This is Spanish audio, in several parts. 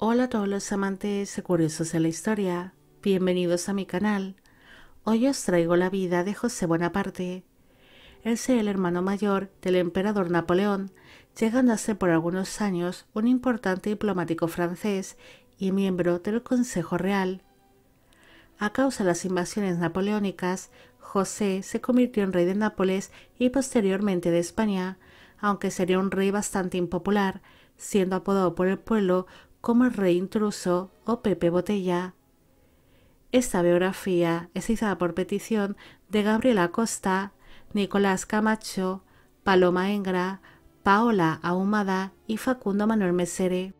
Hola a todos los amantes y curiosos de la historia, bienvenidos a mi canal. Hoy os traigo la vida de José Bonaparte. Él es el hermano mayor del emperador Napoleón, llegando a ser por algunos años un importante diplomático francés y miembro del Consejo Real. A causa de las invasiones napoleónicas, José se convirtió en rey de Nápoles y posteriormente de España, aunque sería un rey bastante impopular, siendo apodado por el pueblo como el rey intruso o Pepe Botella. Esta biografía es izada por petición de Gabriela Costa, Nicolás Camacho, Paloma Engra, Paola Ahumada y Facundo Manuel Mesere.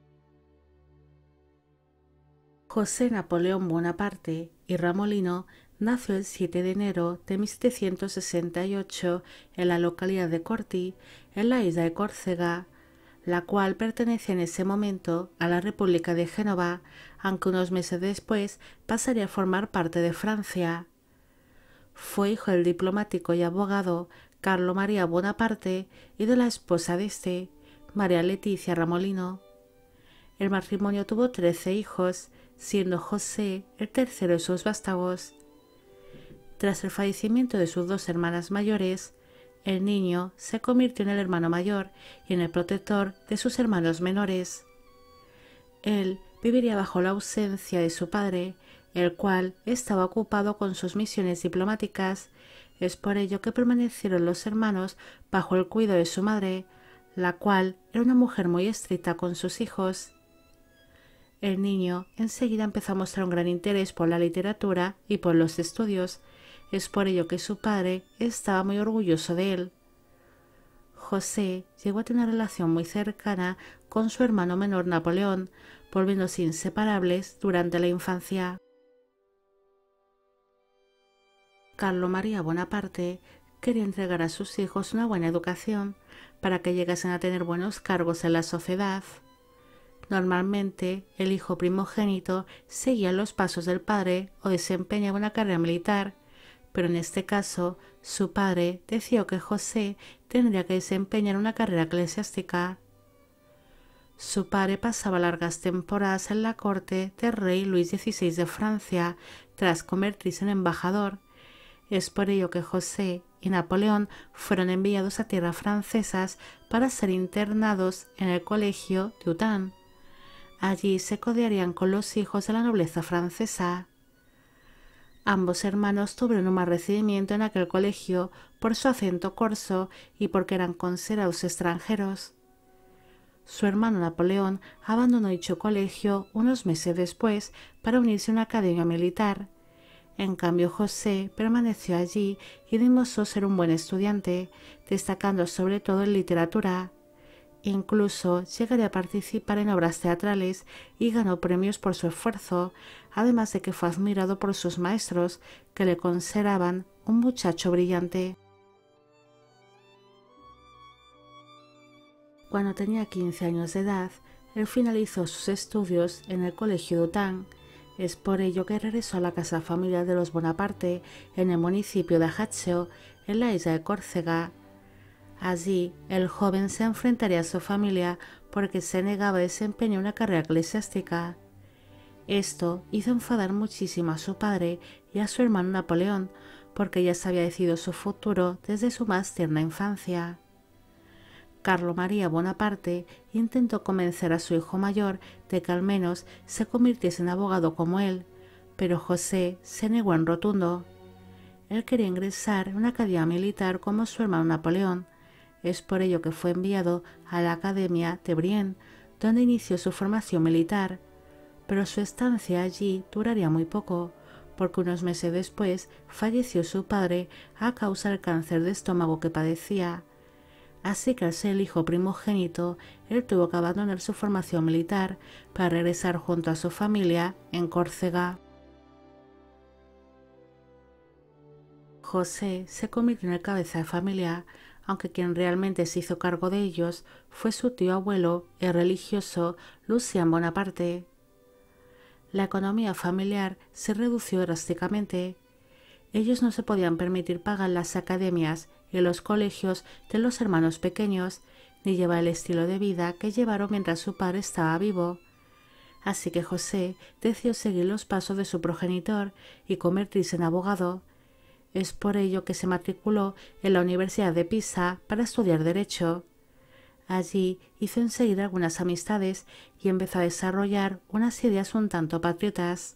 José Napoleón Bonaparte y Ramolino nació el 7 de enero de 1768 en la localidad de Corti, en la isla de Córcega, la cual pertenecía en ese momento a la República de Génova, aunque unos meses después pasaría a formar parte de Francia. Fue hijo del diplomático y abogado Carlo María Bonaparte y de la esposa de este, María Leticia Ramolino. El matrimonio tuvo 13 hijos, siendo José el tercero de sus vástagos. Tras el fallecimiento de sus dos hermanas mayores, el niño se convirtió en el hermano mayor y en el protector de sus hermanos menores. Él viviría bajo la ausencia de su padre, el cual estaba ocupado con sus misiones diplomáticas. Es por ello que permanecieron los hermanos bajo el cuidado de su madre, la cual era una mujer muy estricta con sus hijos. El niño enseguida empezó a mostrar un gran interés por la literatura y por los estudios. Es por ello que su padre estaba muy orgulloso de él. José llegó a tener una relación muy cercana con su hermano menor Napoleón, volviéndose inseparables durante la infancia. Carlo María Bonaparte quería entregar a sus hijos una buena educación para que llegasen a tener buenos cargos en la sociedad. Normalmente, el hijo primogénito seguía los pasos del padre o desempeñaba una carrera militar, pero en este caso, su padre decidió que José tendría que desempeñar una carrera eclesiástica. Su padre pasaba largas temporadas en la corte del rey Luis XVI de Francia, tras convertirse en embajador. Es por ello que José y Napoleón fueron enviados a tierras francesas para ser internados en el colegio de Autun. Allí se codearían con los hijos de la nobleza francesa. Ambos hermanos tuvieron un mal recibimiento en aquel colegio por su acento corso y porque eran considerados extranjeros. Su hermano Napoleón abandonó dicho colegio unos meses después para unirse a una academia militar. En cambio, José permaneció allí y demostró ser un buen estudiante, destacando sobre todo en literatura. Incluso llegaría a participar en obras teatrales y ganó premios por su esfuerzo, además de que fue admirado por sus maestros, que le consideraban un muchacho brillante. Cuando tenía 15 años de edad, él finalizó sus estudios en el colegio de Autun. Es por ello que regresó a la casa familiar de los Bonaparte en el municipio de Ajaccio, en la isla de Córcega. Allí, el joven se enfrentaría a su familia porque se negaba a desempeñar una carrera eclesiástica. Esto hizo enfadar muchísimo a su padre y a su hermano Napoleón, porque ya se había decidido su futuro desde su más tierna infancia. Carlo María Bonaparte intentó convencer a su hijo mayor de que al menos se convirtiese en abogado como él, pero José se negó en rotundo. Él quería ingresar en una academia militar como su hermano Napoleón. Es por ello que fue enviado a la Academia de Brienne, donde inició su formación militar, pero su estancia allí duraría muy poco, porque unos meses después falleció su padre a causa del cáncer de estómago que padecía. Así que al ser el hijo primogénito, él tuvo que abandonar su formación militar para regresar junto a su familia en Córcega. José se convirtió en el cabeza de familia, aunque quien realmente se hizo cargo de ellos fue su tío abuelo, el religioso Lucien Bonaparte. La economía familiar se redució drásticamente. Ellos no se podían permitir pagar las academias y los colegios de los hermanos pequeños, ni llevar el estilo de vida que llevaron mientras su padre estaba vivo. Así que José decidió seguir los pasos de su progenitor y convertirse en abogado. Es por ello que se matriculó en la Universidad de Pisa para estudiar Derecho. Allí hizo enseguida algunas amistades y empezó a desarrollar unas ideas un tanto patriotas.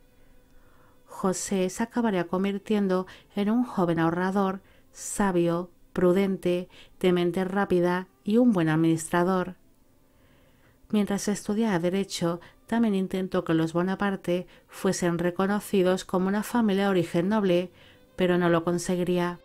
José se acabaría convirtiendo en un joven ahorrador, sabio, prudente, de mente rápida y un buen administrador. Mientras estudiaba Derecho, también intentó que los Bonaparte fuesen reconocidos como una familia de origen noble, pero no lo conseguiría.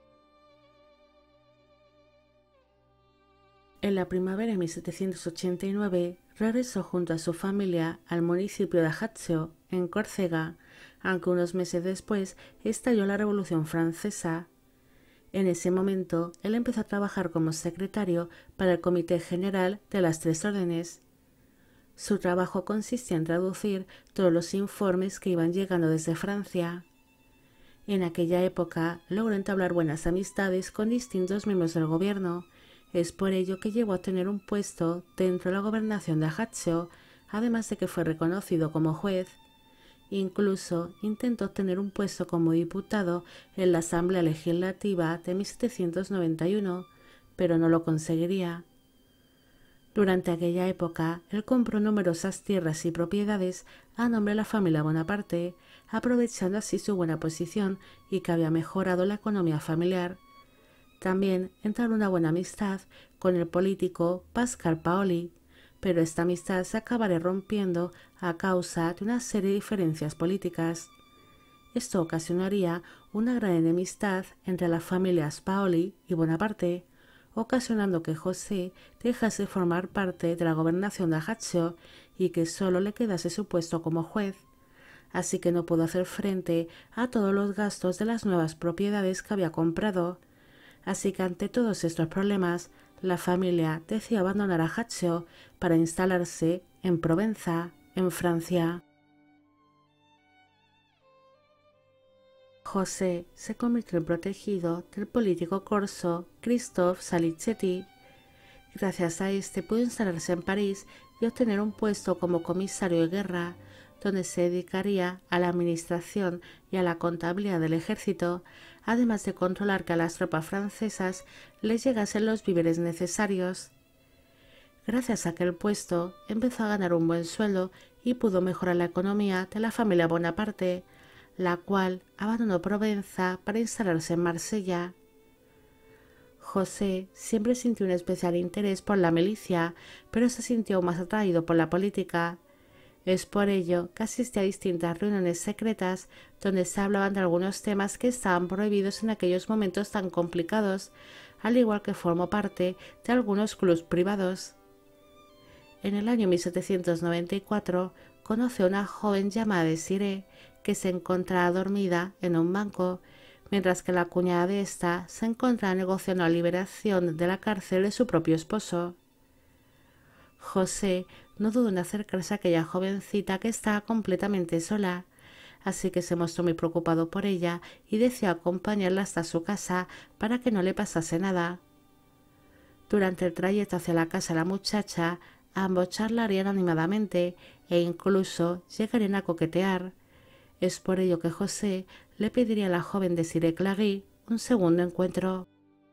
En la primavera de 1789 regresó junto a su familia al municipio de Ajaccio, en Córcega, aunque unos meses después estalló la Revolución Francesa. En ese momento, él empezó a trabajar como secretario para el Comité General de las Tres Órdenes. Su trabajo consistía en traducir todos los informes que iban llegando desde Francia. En aquella época logró entablar buenas amistades con distintos miembros del gobierno. Es por ello que llegó a tener un puesto dentro de la gobernación de Ajaccio, además de que fue reconocido como juez. Incluso intentó obtener un puesto como diputado en la Asamblea Legislativa de 1791, pero no lo conseguiría. Durante aquella época, él compró numerosas tierras y propiedades a nombre de la familia Bonaparte, aprovechando así su buena posición y que había mejorado la economía familiar. También entabló una buena amistad con el político Pascal Paoli, pero esta amistad se acabaría rompiendo a causa de una serie de diferencias políticas. Esto ocasionaría una gran enemistad entre las familias Paoli y Bonaparte, ocasionando que José dejase formar parte de la gobernación de Ajaccio y que solo le quedase su puesto como juez. Así que no pudo hacer frente a todos los gastos de las nuevas propiedades que había comprado. Así que ante todos estos problemas, la familia decidió abandonar Ajaccio para instalarse en Provenza, en Francia. José se convirtió en protegido del político corso Christophe Salicetti. Gracias a este pudo instalarse en París y obtener un puesto como comisario de guerra, donde se dedicaría a la administración y a la contabilidad del ejército, además de controlar que a las tropas francesas les llegasen los víveres necesarios. Gracias a aquel puesto empezó a ganar un buen sueldo y pudo mejorar la economía de la familia Bonaparte, la cual abandonó Provenza para instalarse en Marsella. José siempre sintió un especial interés por la milicia, pero se sintió más atraído por la política. Es por ello que asistía a distintas reuniones secretas donde se hablaban de algunos temas que estaban prohibidos en aquellos momentos tan complicados, al igual que formó parte de algunos clubes privados. En el año 1794 conoció a una joven llamada Desirée, que se encontraba dormida en un banco, mientras que la cuñada de ésta se encontraba negociando la liberación de la cárcel de su propio esposo. José no dudó en acercarse a aquella jovencita que estaba completamente sola, así que se mostró muy preocupado por ella y decidió acompañarla hasta su casa para que no le pasase nada. Durante el trayecto hacia la casa de la muchacha, ambos charlarían animadamente e incluso llegarían a coquetear. Es por ello que José le pediría a la joven Desirée Clary un segundo encuentro.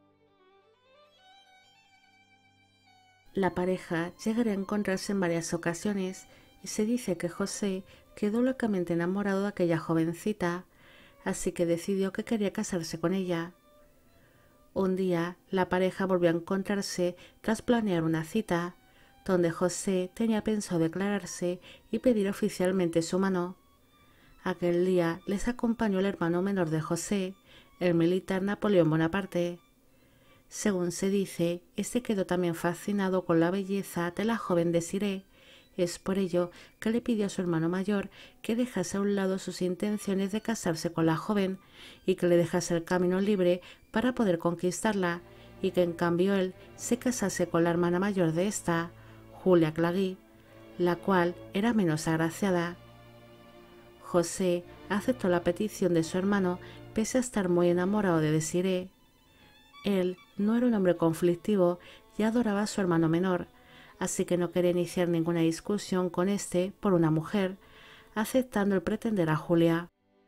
La pareja llegaría a encontrarse en varias ocasiones y se dice que José quedó locamente enamorado de aquella jovencita, así que decidió que quería casarse con ella. Un día la pareja volvió a encontrarse tras planear una cita, donde José tenía pensado declararse y pedir oficialmente su mano. Aquel día les acompañó el hermano menor de José, el militar Napoleón Bonaparte. Según se dice, este quedó también fascinado con la belleza de la joven Desirée. Es por ello que le pidió a su hermano mayor que dejase a un lado sus intenciones de casarse con la joven y que le dejase el camino libre para poder conquistarla, y que en cambio él se casase con la hermana mayor de esta, Julia Clary, la cual era menos agraciada. José aceptó la petición de su hermano pese a estar muy enamorado de Desirée. Él no era un hombre conflictivo y adoraba a su hermano menor, así que no quería iniciar ninguna discusión con este por una mujer, aceptando el pretender a Julia.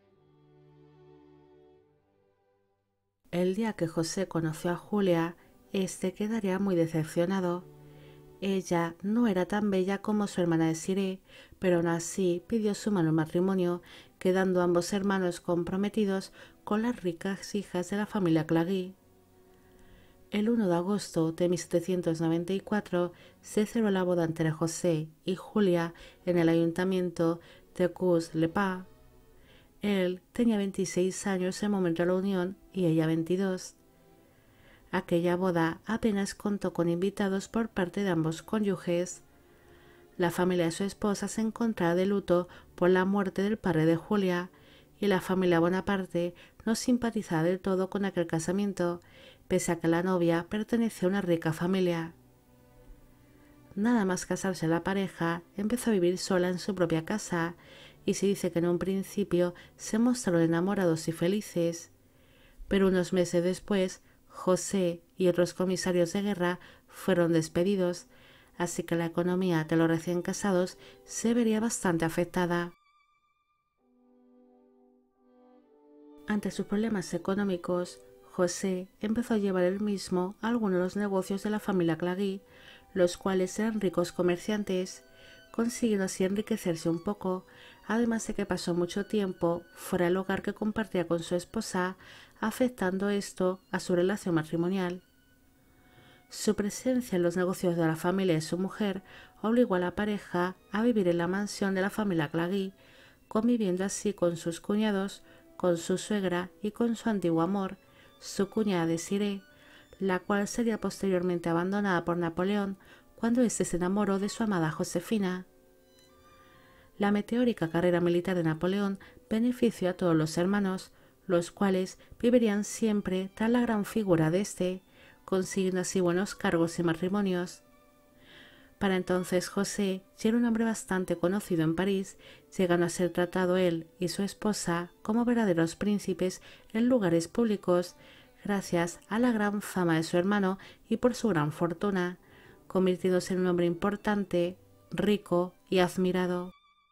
El día que José conoció a Julia, este quedaría muy decepcionado. Ella no era tan bella como su hermana Desirée, pero aún así pidió su mano en matrimonio, quedando ambos hermanos comprometidos con las ricas hijas de la familia Clary. El 1 de agosto de 1794 se celebró la boda entre José y Julia en el ayuntamiento de Cours-les-Pas. Él tenía 26 años en el momento de la unión y ella 22. Aquella boda apenas contó con invitados por parte de ambos cónyuges. La familia de su esposa se encontraba de luto por la muerte del padre de Julia, y la familia Bonaparte no simpatizaba del todo con aquel casamiento, pese a que la novia pertenecía a una rica familia. Nada más casarse la pareja, empezó a vivir sola en su propia casa, y se dice que en un principio se mostraron enamorados y felices. Pero unos meses después, José y otros comisarios de guerra fueron despedidos, así que la economía de los recién casados se vería bastante afectada. Ante sus problemas económicos, José empezó a llevar él mismo algunos de los negocios de la familia Clary, los cuales eran ricos comerciantes, consiguiendo así enriquecerse un poco, además de que pasó mucho tiempo fuera del hogar que compartía con su esposa, afectando esto a su relación matrimonial. Su presencia en los negocios de la familia de su mujer obligó a la pareja a vivir en la mansión de la familia Clary, conviviendo así con sus cuñados, con su suegra y con su antiguo amor, su cuñada Desirée, la cual sería posteriormente abandonada por Napoleón cuando éste se enamoró de su amada Josefina. La meteórica carrera militar de Napoleón benefició a todos los hermanos, los cuales vivirían siempre tras la gran figura de éste, consiguiendo así buenos cargos y matrimonios. Para entonces José ya era un hombre bastante conocido en París, llegando a ser tratado él y su esposa como verdaderos príncipes en lugares públicos, gracias a la gran fama de su hermano y por su gran fortuna, convirtiéndose en un hombre importante, rico y admirado.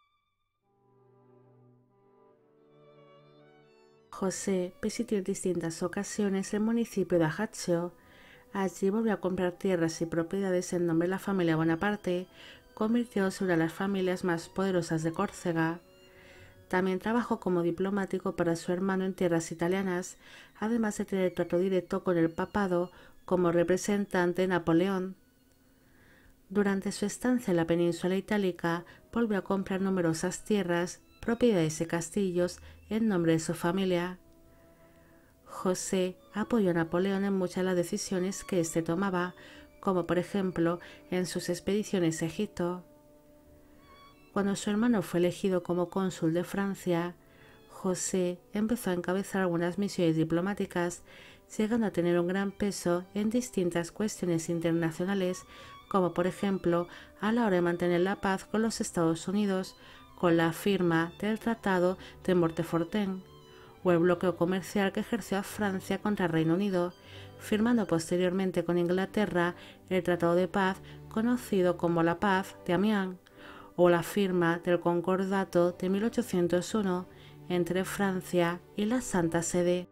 José visitó en distintas ocasiones el municipio de Ajaccio. Allí volvió a comprar tierras y propiedades en nombre de la familia Bonaparte, convirtiéndose en una de las familias más poderosas de Córcega. También trabajó como diplomático para su hermano en tierras italianas, además de tener trato directo con el papado como representante de Napoleón. Durante su estancia en la península itálica, volvió a comprar numerosas tierras, propiedades y castillos en nombre de su familia. José apoyó a Napoleón en muchas de las decisiones que éste tomaba, como por ejemplo en sus expediciones a Egipto. Cuando su hermano fue elegido como cónsul de Francia, José empezó a encabezar algunas misiones diplomáticas, llegando a tener un gran peso en distintas cuestiones internacionales, como por ejemplo a la hora de mantener la paz con los Estados Unidos, con la firma del Tratado de Mortefortin, o el bloqueo comercial que ejerció a Francia contra el Reino Unido, firmando posteriormente con Inglaterra el Tratado de Paz conocido como la Paz de Amiens, o la firma del Concordato de 1801 entre Francia y la Santa Sede.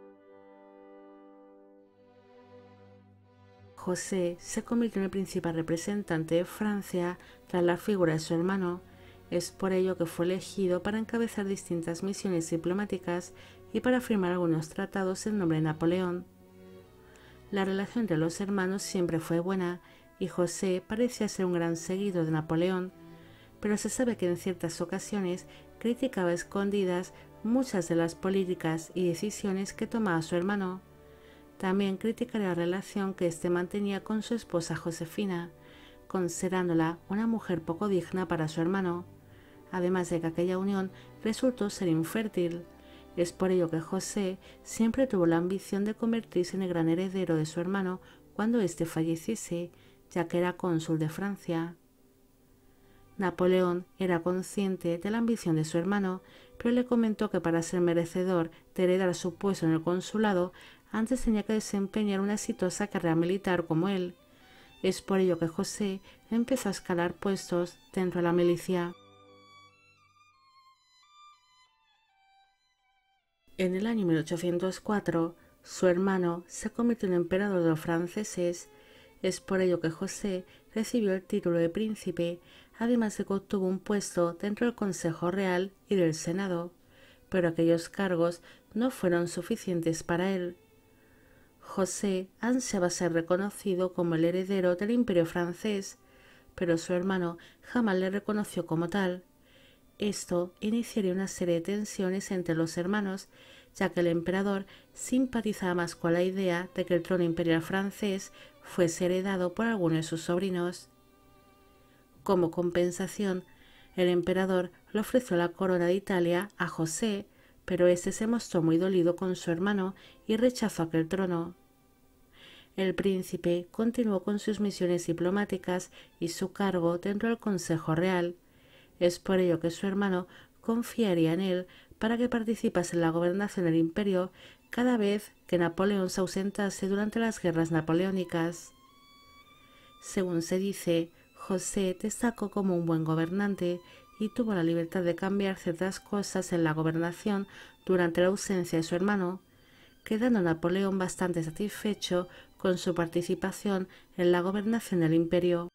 José se convirtió en el principal representante de Francia tras la figura de su hermano. Es por ello que fue elegido para encabezar distintas misiones diplomáticas y para firmar algunos tratados en nombre de Napoleón. La relación entre los hermanos siempre fue buena y José parecía ser un gran seguidor de Napoleón, pero se sabe que en ciertas ocasiones criticaba a escondidas muchas de las políticas y decisiones que tomaba su hermano. También criticaría la relación que éste mantenía con su esposa Josefina, considerándola una mujer poco digna para su hermano, además de que aquella unión resultó ser infértil. Es por ello que José siempre tuvo la ambición de convertirse en el gran heredero de su hermano cuando éste falleciese, ya que era cónsul de Francia. Napoleón era consciente de la ambición de su hermano, pero le comentó que para ser merecedor de heredar su puesto en el consulado, antes tenía que desempeñar una exitosa carrera militar como él, Es por ello que José empezó a escalar puestos dentro de la milicia. En el año 1804, su hermano se convirtió en emperador de los franceses. Es por ello que José recibió el título de príncipe, además de que obtuvo un puesto dentro del Consejo Real y del Senado, pero aquellos cargos no fueron suficientes para él. José ansiaba ser reconocido como el heredero del Imperio francés, pero su hermano jamás le reconoció como tal. Esto iniciaría una serie de tensiones entre los hermanos, ya que el emperador simpatizaba más con la idea de que el trono imperial francés fuese heredado por alguno de sus sobrinos. Como compensación, el emperador le ofreció la corona de Italia a José, pero éste se mostró muy dolido con su hermano y rechazó aquel trono. El príncipe continuó con sus misiones diplomáticas y su cargo dentro del Consejo Real. Es por ello que su hermano confiaría en él para que participase en la gobernación del imperio cada vez que Napoleón se ausentase durante las guerras napoleónicas. Según se dice, José destacó como un buen gobernante y tuvo la libertad de cambiar ciertas cosas en la gobernación durante la ausencia de su hermano, quedando Napoleón bastante satisfecho con su participación en la gobernación del imperio.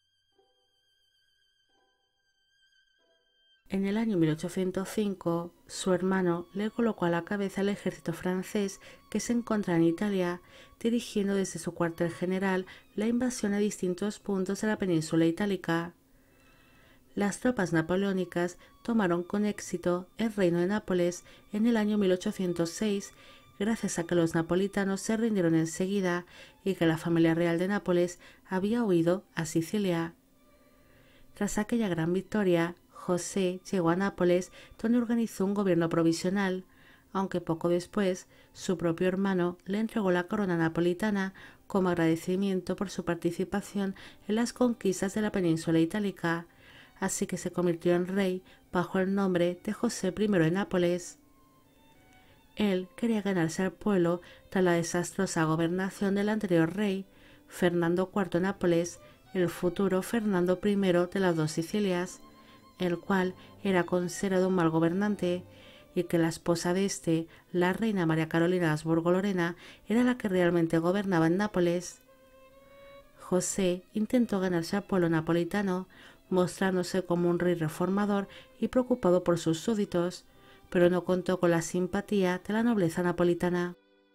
En el año 1805, su hermano le colocó a la cabeza el ejército francés que se encontraba en Italia, dirigiendo desde su cuartel general la invasión a distintos puntos de la península itálica. Las tropas napoleónicas tomaron con éxito el reino de Nápoles en el año 1806, gracias a que los napolitanos se rindieron enseguida y que la familia real de Nápoles había huido a Sicilia. Tras aquella gran victoria, José llegó a Nápoles, donde organizó un gobierno provisional, aunque poco después su propio hermano le entregó la corona napolitana como agradecimiento por su participación en las conquistas de la península itálica, así que se convirtió en rey bajo el nombre de José I de Nápoles. Él quería ganarse al pueblo tras la desastrosa gobernación del anterior rey, Fernando IV de Nápoles, el futuro Fernando I de las dos Sicilias, el cual era considerado un mal gobernante, y que la esposa de este, la reina María Carolina de Habsburgo-Lorena, era la que realmente gobernaba en Nápoles. José intentó ganarse al pueblo napolitano, mostrándose como un rey reformador y preocupado por sus súbditos, pero no contó con la simpatía de la nobleza napolitana.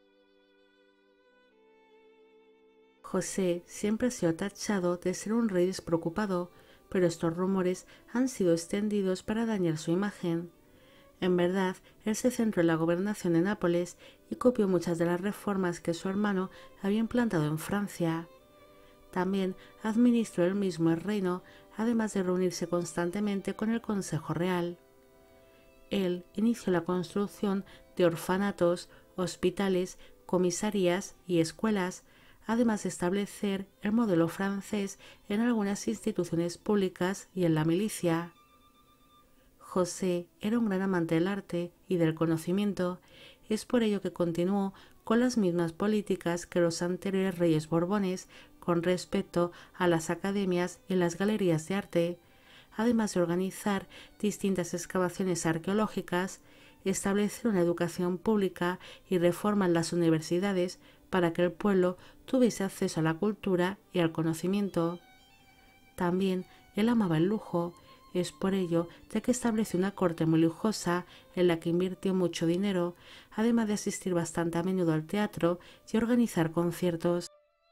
José siempre ha sido tachado de ser un rey despreocupado, pero estos rumores han sido extendidos para dañar su imagen. En verdad, él se centró en la gobernación de Nápoles y copió muchas de las reformas que su hermano había implantado en Francia. También administró él mismo el reino, además de reunirse constantemente con el Consejo Real. Él inició la construcción de orfanatos, hospitales, comisarías y escuelas, además de establecer el modelo francés en algunas instituciones públicas y en la milicia. José era un gran amante del arte y del conocimiento, es por ello que continuó con las mismas políticas que los anteriores reyes borbones con respecto a las academias y las galerías de arte, además de organizar distintas excavaciones arqueológicas, establecer una educación pública y reforma en las universidades para que el pueblo tuviese acceso a la cultura y al conocimiento. También él amaba el lujo, es por ello de que estableció una corte muy lujosa en la que invirtió mucho dinero, además de asistir bastante a menudo al teatro y organizar conciertos.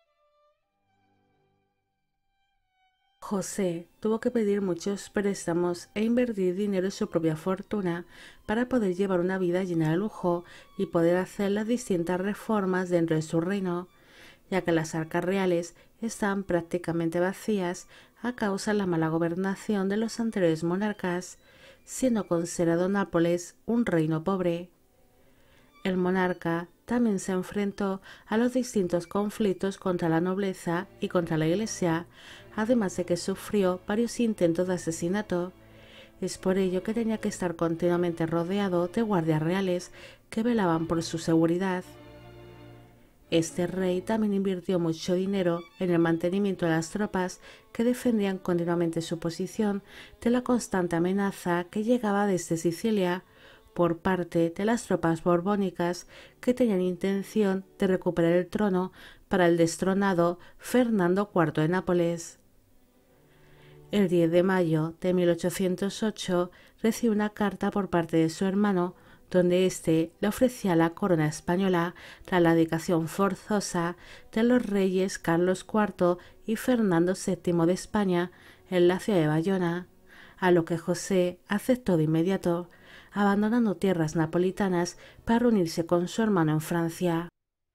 José tuvo que pedir muchos préstamos e invertir dinero en su propia fortuna para poder llevar una vida llena de lujo y poder hacer las distintas reformas dentro de su reino, ya que las arcas reales estaban prácticamente vacías a causa de la mala gobernación de los anteriores monarcas, siendo considerado Nápoles un reino pobre. El monarca también se enfrentó a los distintos conflictos contra la nobleza y contra la Iglesia, además de que sufrió varios intentos de asesinato. Es por ello que tenía que estar continuamente rodeado de guardias reales que velaban por su seguridad. Este rey también invirtió mucho dinero en el mantenimiento de las tropas que defendían continuamente su posición de la constante amenaza que llegaba desde Sicilia por parte de las tropas borbónicas que tenían intención de recuperar el trono para el destronado Fernando IV de Nápoles. El 10 de mayo de 1808 recibió una carta por parte de su hermano donde éste le ofrecía a la corona española la dedicación forzosa de los reyes Carlos IV y Fernando VII de España en la ciudad de Bayona, a lo que José aceptó de inmediato, abandonando tierras napolitanas para reunirse con su hermano en Francia.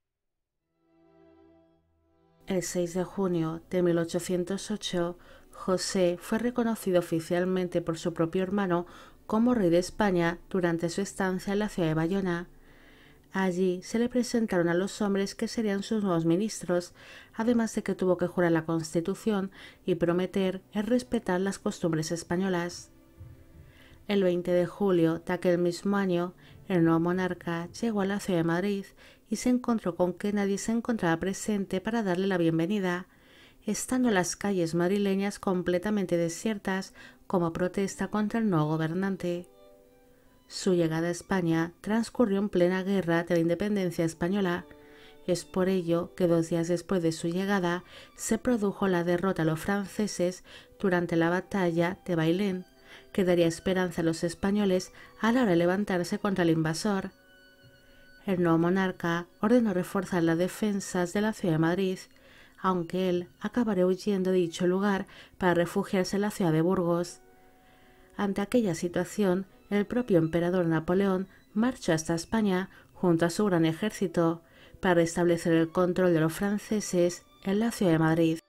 El 6 de junio de 1808, José fue reconocido oficialmente por su propio hermano como rey de España durante su estancia en la ciudad de Bayona. Allí se le presentaron a los hombres que serían sus nuevos ministros, además de que tuvo que jurar la Constitución y prometer el respetar las costumbres españolas. El 20 de julio de aquel mismo año, el nuevo monarca llegó a la ciudad de Madrid y se encontró con que nadie se encontraba presente para darle la bienvenida, estando las calles madrileñas completamente desiertas como protesta contra el nuevo gobernante. Su llegada a España transcurrió en plena guerra de la independencia española. Es por ello que 2 días después de su llegada se produjo la derrota a los franceses durante la batalla de Bailén, que daría esperanza a los españoles a la hora de levantarse contra el invasor. El nuevo monarca ordenó reforzar las defensas de la ciudad de Madrid, aunque él acabaría huyendo de dicho lugar para refugiarse en la ciudad de Burgos. Ante aquella situación, el propio emperador Napoleón marchó hasta España junto a su gran ejército para restablecer el control de los franceses en la ciudad de Madrid.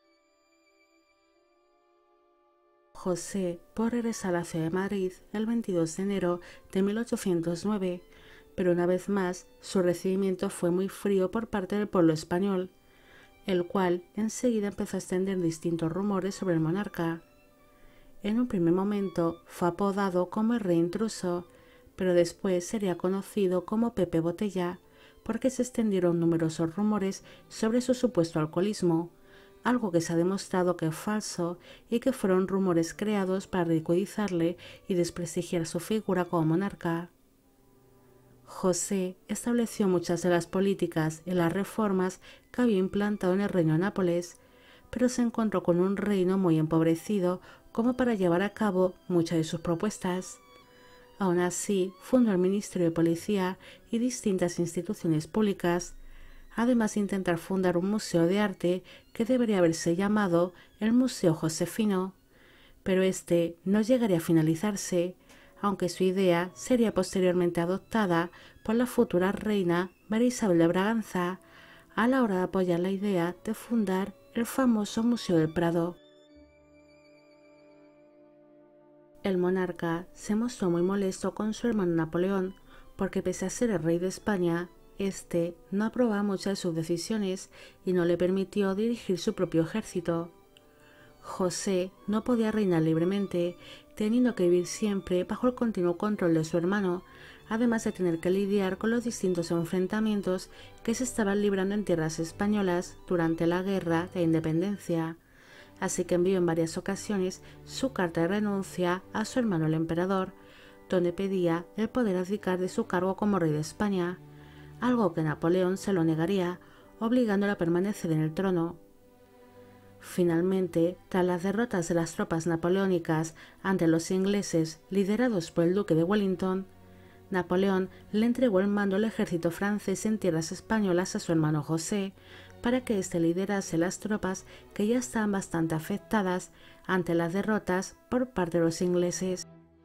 José pudo regresar a la ciudad de Madrid el 22 de enero de 1809, pero una vez más su recibimiento fue muy frío por parte del pueblo español, el cual enseguida empezó a extender distintos rumores sobre el monarca. En un primer momento fue apodado como el rey intruso, pero después sería conocido como Pepe Botella, porque se extendieron numerosos rumores sobre su supuesto alcoholismo, algo que se ha demostrado que es falso y que fueron rumores creados para ridiculizarle y desprestigiar su figura como monarca. José estableció muchas de las políticas y las reformas que había implantado en el reino de Nápoles, pero se encontró con un reino muy empobrecido como para llevar a cabo muchas de sus propuestas. Aún así, fundó el Ministerio de Policía y distintas instituciones públicas, además de intentar fundar un museo de arte que debería haberse llamado el Museo Josefino, pero este no llegaría a finalizarse, aunque su idea sería posteriormente adoptada por la futura reina María Isabel de Braganza a la hora de apoyar la idea de fundar el famoso Museo del Prado. El monarca se mostró muy molesto con su hermano Napoleón, porque pese a ser el rey de España, este no aprobaba muchas de sus decisiones y no le permitió dirigir su propio ejército. José no podía reinar libremente, teniendo que vivir siempre bajo el continuo control de su hermano, además de tener que lidiar con los distintos enfrentamientos que se estaban librando en tierras españolas durante la Guerra de Independencia. Así que envió en varias ocasiones su carta de renuncia a su hermano el emperador, donde pedía el poder abdicar de su cargo como rey de España, algo que Napoleón se lo negaría, obligándolo a permanecer en el trono. Finalmente, tras las derrotas de las tropas napoleónicas ante los ingleses liderados por el duque de Wellington, Napoleón le entregó el mando al ejército francés en tierras españolas a su hermano José, para que éste liderase las tropas que ya estaban bastante afectadas ante las derrotas por parte de los ingleses.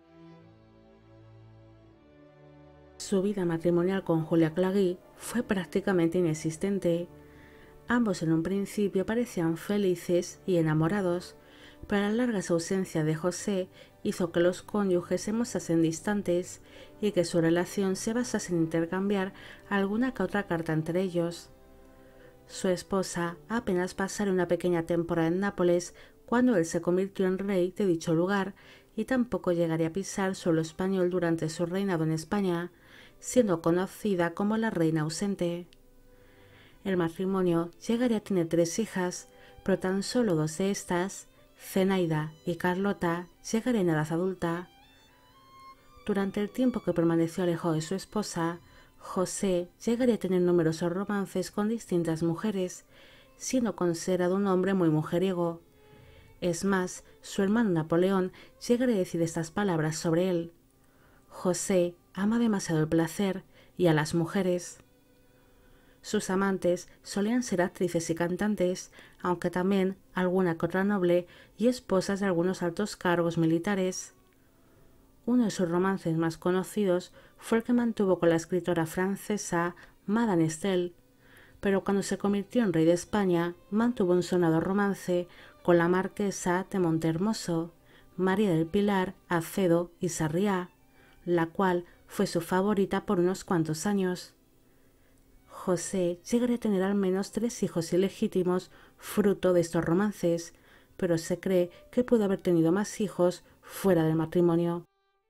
Su vida matrimonial con Julia Clary fue prácticamente inexistente. Ambos en un principio parecían felices y enamorados, pero las largas ausencias de José hizo que los cónyuges se mostrasen distantes y que su relación se basase en intercambiar alguna que otra carta entre ellos. Su esposa apenas pasara una pequeña temporada en Nápoles cuando él se convirtió en rey de dicho lugar y tampoco llegaría a pisar suelo español durante su reinado en España, siendo conocida como la reina ausente. El matrimonio llegaría a tener 3 hijas, pero tan solo 2 de estas, Zenaida y Carlota, llegarían a edad adulta. Durante el tiempo que permaneció alejado de su esposa, José llegaría a tener numerosos romances con distintas mujeres, siendo considerado un hombre muy mujeriego. Es más, su hermano Napoleón llegaría a decir estas palabras sobre él: José ama demasiado el placer y a las mujeres. Sus amantes solían ser actrices y cantantes, aunque también alguna que otra noble y esposas de algunos altos cargos militares. Uno de sus romances más conocidos fue el que mantuvo con la escritora francesa Madame Stel, pero cuando se convirtió en rey de España mantuvo un sonado romance con la marquesa de Montehermoso, María del Pilar Acedo y Sarriá, la cual fue su favorita por unos cuantos años. José llegaría a tener al menos 3 hijos ilegítimos fruto de estos romances, pero se cree que pudo haber tenido más hijos fuera del matrimonio.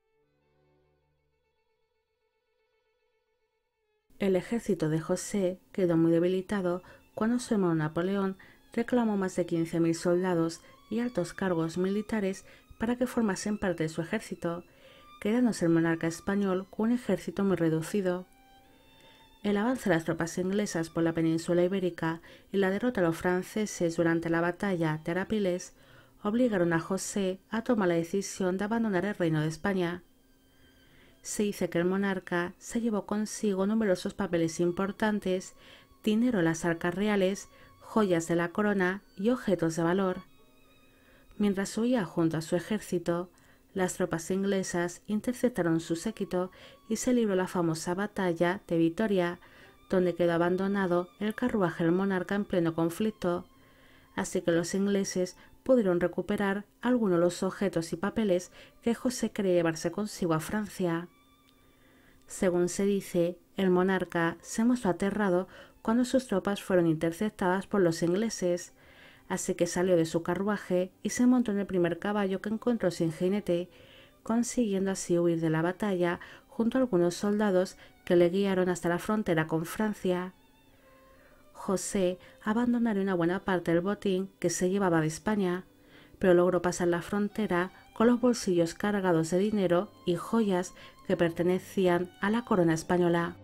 El ejército de José quedó muy debilitado cuando su hermano Napoleón reclamó más de 15.000 soldados y altos cargos militares para que formasen parte de su ejército, quedándose el monarca español con un ejército muy reducido. El avance de las tropas inglesas por la península ibérica y la derrota de los franceses durante la batalla de Arapiles obligaron a José a tomar la decisión de abandonar el reino de España. Se dice que el monarca se llevó consigo numerosos papeles importantes, dinero en las arcas reales, joyas de la corona y objetos de valor. Mientras huía junto a su ejército, las tropas inglesas interceptaron su séquito y se libró la famosa batalla de Vitoria, donde quedó abandonado el carruaje del monarca en pleno conflicto, así que los ingleses pudieron recuperar algunos de los objetos y papeles que José quería llevarse consigo a Francia. Según se dice, el monarca se mostró aterrado cuando sus tropas fueron interceptadas por los ingleses, así que salió de su carruaje y se montó en el primer caballo que encontró sin jinete, consiguiendo así huir de la batalla junto a algunos soldados que le guiaron hasta la frontera con Francia. José abandonaría una buena parte del botín que se llevaba de España, pero logró pasar la frontera con los bolsillos cargados de dinero y joyas que pertenecían a la corona española.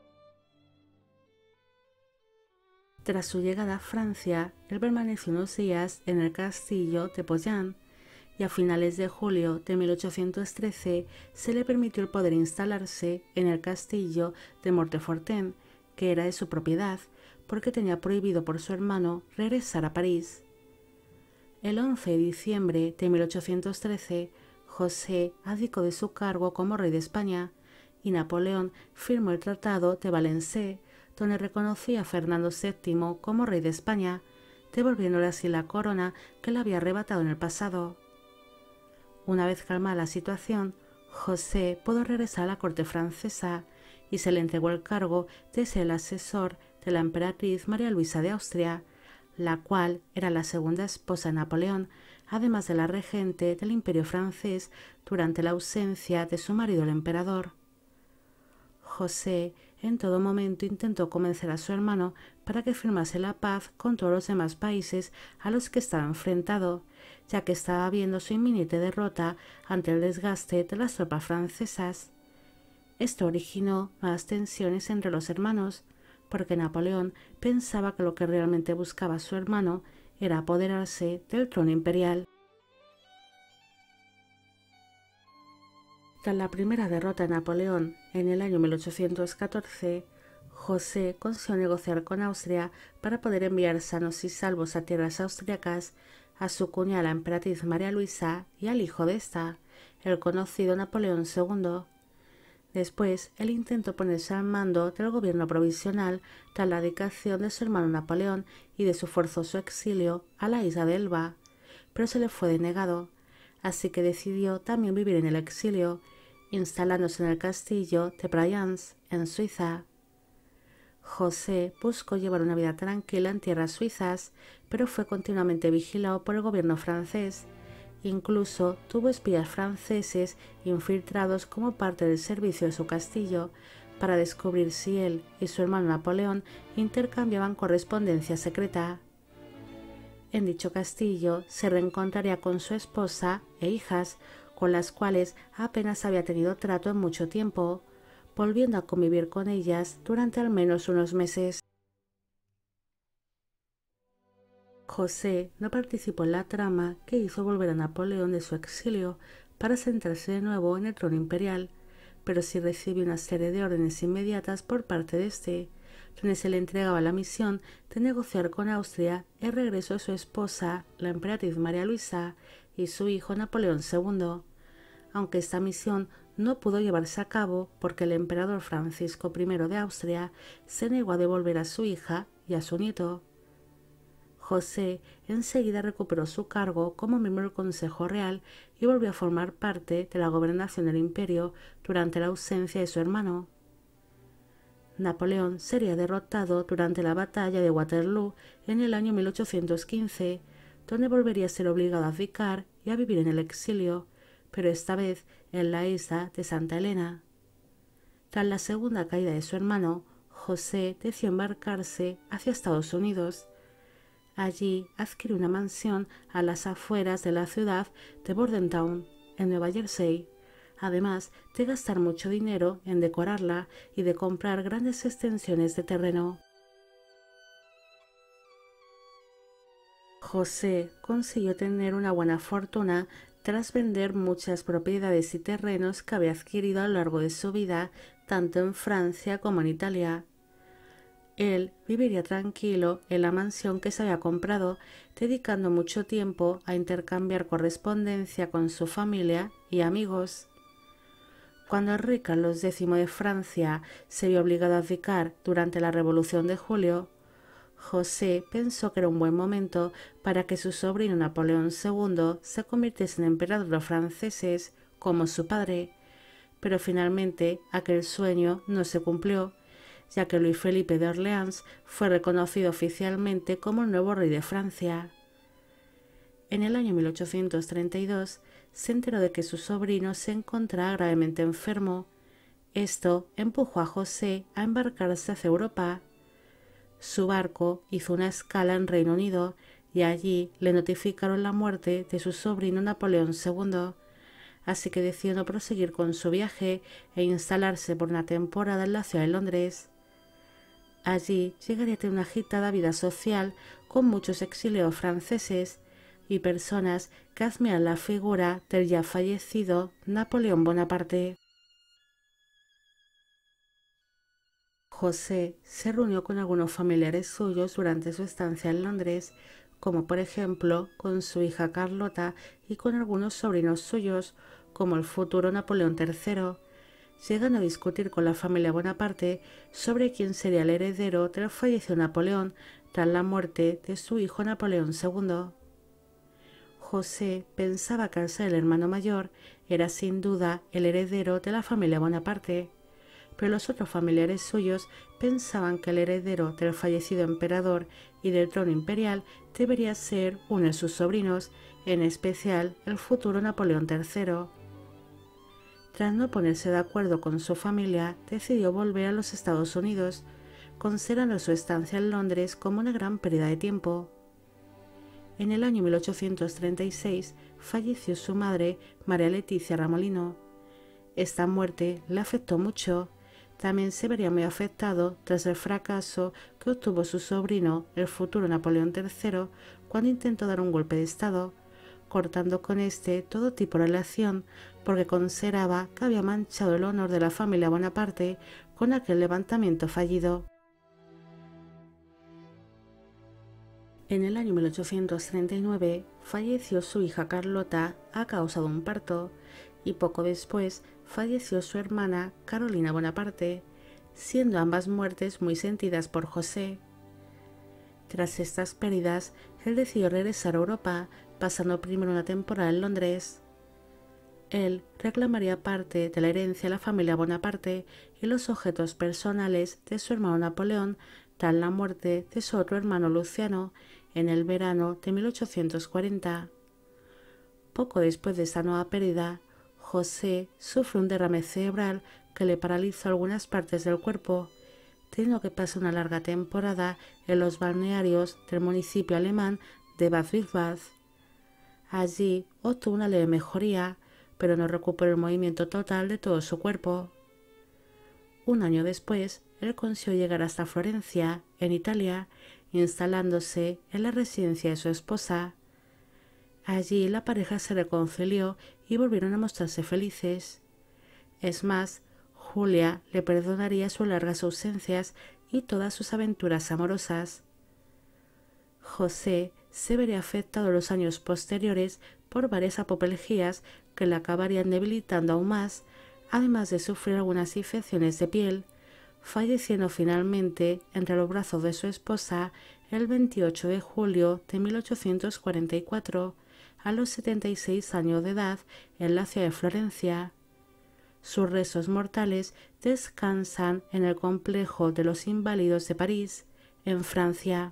Tras su llegada a Francia, él permaneció unos días en el castillo de Poyan y a finales de julio de 1813 se le permitió el poder instalarse en el castillo de Montfortin, que era de su propiedad, porque tenía prohibido por su hermano regresar a París. El 11 de diciembre de 1813, José abdicó de su cargo como rey de España y Napoleón firmó el Tratado de Valencey, donde reconocía a Fernando VII como rey de España, devolviéndole así la corona que le había arrebatado en el pasado. Una vez calmada la situación, José pudo regresar a la corte francesa y se le entregó el cargo de ser el asesor de la emperatriz María Luisa de Austria, la cual era la segunda esposa de Napoleón, además de la regente del Imperio francés durante la ausencia de su marido el emperador. José en todo momento intentó convencer a su hermano para que firmase la paz con todos los demás países a los que estaba enfrentado, ya que estaba viendo su inminente derrota ante el desgaste de las tropas francesas. Esto originó más tensiones entre los hermanos, porque Napoleón pensaba que lo que realmente buscaba su hermano era apoderarse del trono imperial. Tras la primera derrota de Napoleón en el año 1814, José consiguió negociar con Austria para poder enviar sanos y salvos a tierras austriacas a su cuñada la emperatriz María Luisa y al hijo de esta, el conocido Napoleón II. Después, él intentó ponerse al mando del gobierno provisional tras la abdicación de su hermano Napoleón y de su forzoso exilio a la isla de Elba, pero se le fue denegado, así que decidió también vivir en el exilio, instalándose en el castillo de Bryansk, en Suiza. José buscó llevar una vida tranquila en tierras suizas, pero fue continuamente vigilado por el gobierno francés. Incluso tuvo espías franceses infiltrados como parte del servicio de su castillo, para descubrir si él y su hermano Napoleón intercambiaban correspondencia secreta. En dicho castillo se reencontraría con su esposa e hijas, con las cuales apenas había tenido trato en mucho tiempo, volviendo a convivir con ellas durante al menos unos meses. José no participó en la trama que hizo volver a Napoleón de su exilio para sentarse de nuevo en el trono imperial, pero sí recibió una serie de órdenes inmediatas por parte de este, donde se le entregaba la misión de negociar con Austria el regreso de su esposa, la emperatriz María Luisa, y su hijo Napoleón II, aunque esta misión no pudo llevarse a cabo porque el emperador Francisco I de Austria se negó a devolver a su hija y a su nieto. José enseguida recuperó su cargo como miembro del Consejo Real y volvió a formar parte de la gobernación del imperio durante la ausencia de su hermano. Napoleón sería derrotado durante la batalla de Waterloo en el año 1815, donde volvería a ser obligado a abdicar y a vivir en el exilio, pero esta vez en la isla de Santa Elena. Tras la segunda caída de su hermano, José decidió embarcarse hacia Estados Unidos. Allí adquirió una mansión a las afueras de la ciudad de Bordentown, en Nueva Jersey, además de gastar mucho dinero en decorarla y de comprar grandes extensiones de terreno. José consiguió tener una buena fortuna tras vender muchas propiedades y terrenos que había adquirido a lo largo de su vida, tanto en Francia como en Italia. Él viviría tranquilo en la mansión que se había comprado, dedicando mucho tiempo a intercambiar correspondencia con su familia y amigos. Cuando el rey Carlos X de Francia se vio obligado a abdicar durante la Revolución de Julio, José pensó que era un buen momento para que su sobrino Napoleón II se convirtiese en emperador de los franceses como su padre, pero finalmente aquel sueño no se cumplió, ya que Luis Felipe de Orleans fue reconocido oficialmente como el nuevo rey de Francia. En el año 1832 se enteró de que su sobrino se encontraba gravemente enfermo. Esto empujó a José a embarcarse hacia Europa. Su barco hizo una escala en Reino Unido y allí le notificaron la muerte de su sobrino Napoleón II, así que decidió no proseguir con su viaje e instalarse por una temporada en la ciudad de Londres. Allí llegaría a tener una agitada vida social con muchos exiliados franceses y personas que admiran la figura del ya fallecido Napoleón Bonaparte. José se reunió con algunos familiares suyos durante su estancia en Londres, como por ejemplo con su hija Carlota y con algunos sobrinos suyos, como el futuro Napoleón III, llegando a discutir con la familia Bonaparte sobre quién sería el heredero del fallecido Napoleón tras la muerte de su hijo Napoleón II. José pensaba que al ser el hermano mayor era sin duda el heredero de la familia Bonaparte, pero los otros familiares suyos pensaban que el heredero del fallecido emperador y del trono imperial debería ser uno de sus sobrinos, en especial el futuro Napoleón III. Tras no ponerse de acuerdo con su familia, decidió volver a los Estados Unidos, considerando su estancia en Londres como una gran pérdida de tiempo. En el año 1836 falleció su madre, María Leticia Ramolino. Esta muerte le afectó mucho. También se vería muy afectado tras el fracaso que obtuvo su sobrino, el futuro Napoleón III, cuando intentó dar un golpe de estado, cortando con este todo tipo de relación, porque consideraba que había manchado el honor de la familia Bonaparte con aquel levantamiento fallido. En el año 1839 falleció su hija Carlota a causa de un parto, y poco después falleció su hermana Carolina Bonaparte, siendo ambas muertes muy sentidas por José. Tras estas pérdidas, él decidió regresar a Europa, pasando primero una temporada en Londres. Él reclamaría parte de la herencia de la familia Bonaparte y los objetos personales de su hermano Napoleón tras la muerte de su otro hermano Luciano en el verano de 1840. Poco después de esta nueva pérdida, José sufrió un derrame cerebral que le paralizó algunas partes del cuerpo, teniendo que pasar una larga temporada en los balnearios del municipio alemán de Bad Wiesbaden. Allí obtuvo una leve mejoría, pero no recuperó el movimiento total de todo su cuerpo. Un año después, él consiguió llegar hasta Florencia, en Italia, instalándose en la residencia de su esposa. Allí la pareja se reconcilió y volvieron a mostrarse felices. Es más, Julia le perdonaría sus largas ausencias y todas sus aventuras amorosas. José se vería afectado en los años posteriores por varias apoplejías que le acabarían debilitando aún más, además de sufrir algunas infecciones de piel, falleciendo finalmente entre los brazos de su esposa el 28 de julio de 1844, a los 76 años de edad, en la ciudad de Florencia. Sus restos mortales descansan en el complejo de los Inválidos de París, en Francia.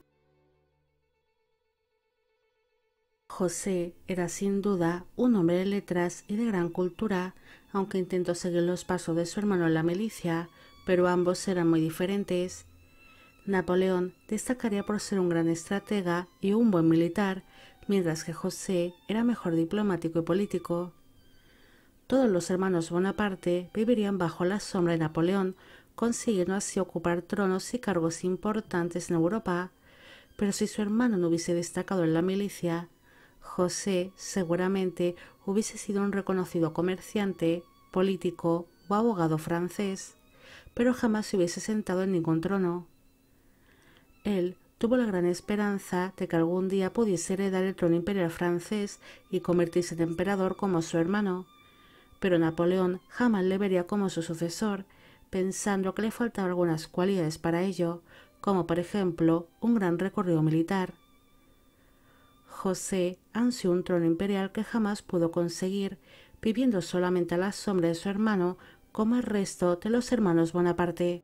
José era sin duda un hombre de letras y de gran cultura, aunque intentó seguir los pasos de su hermano en la milicia, pero ambos eran muy diferentes. Napoleón destacaría por ser un gran estratega y un buen militar, mientras que José era mejor diplomático y político. Todos los hermanos Bonaparte vivirían bajo la sombra de Napoleón, consiguiendo así ocupar tronos y cargos importantes en Europa, pero si su hermano no hubiese destacado en la milicia, José seguramente hubiese sido un reconocido comerciante, político o abogado francés, pero jamás se hubiese sentado en ningún trono. Él tuvo la gran esperanza de que algún día pudiese heredar el trono imperial francés y convertirse en emperador como su hermano, pero Napoleón jamás le vería como su sucesor, pensando que le faltaban algunas cualidades para ello, como por ejemplo un gran recorrido militar. José ansió un trono imperial que jamás pudo conseguir, viviendo solamente a la sombra de su hermano como el resto de los hermanos Bonaparte.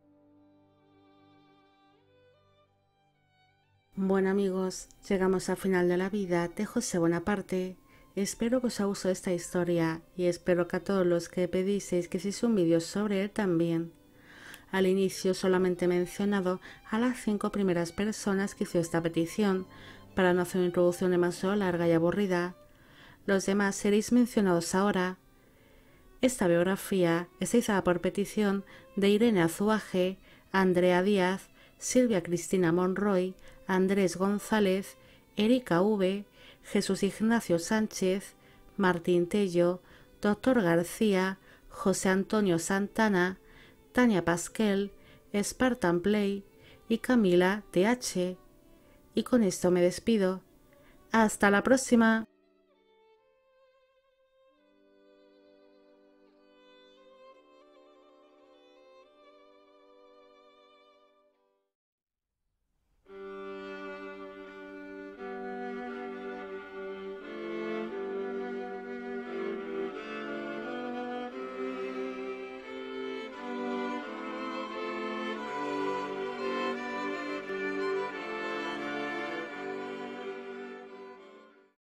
Bueno amigos, llegamos al final de la vida de José Bonaparte. Espero que os haya gustado esta historia y espero que a todos los que pediseis que hiciese un vídeo sobre él también. Al inicio solamente he mencionado a las 5 primeras personas que hizo esta petición, para no hacer una introducción demasiado larga y aburrida. Los demás seréis mencionados ahora. Esta biografía está realizada por petición de Irene Azuaje, Andrea Díaz, Silvia Cristina Monroy, Andrés González, Erika V, Jesús Ignacio Sánchez, Martín Tello, Doctor García, José Antonio Santana, Tania Pasquel, Spartan Play y Camila TH. Y con esto me despido. ¡Hasta la próxima!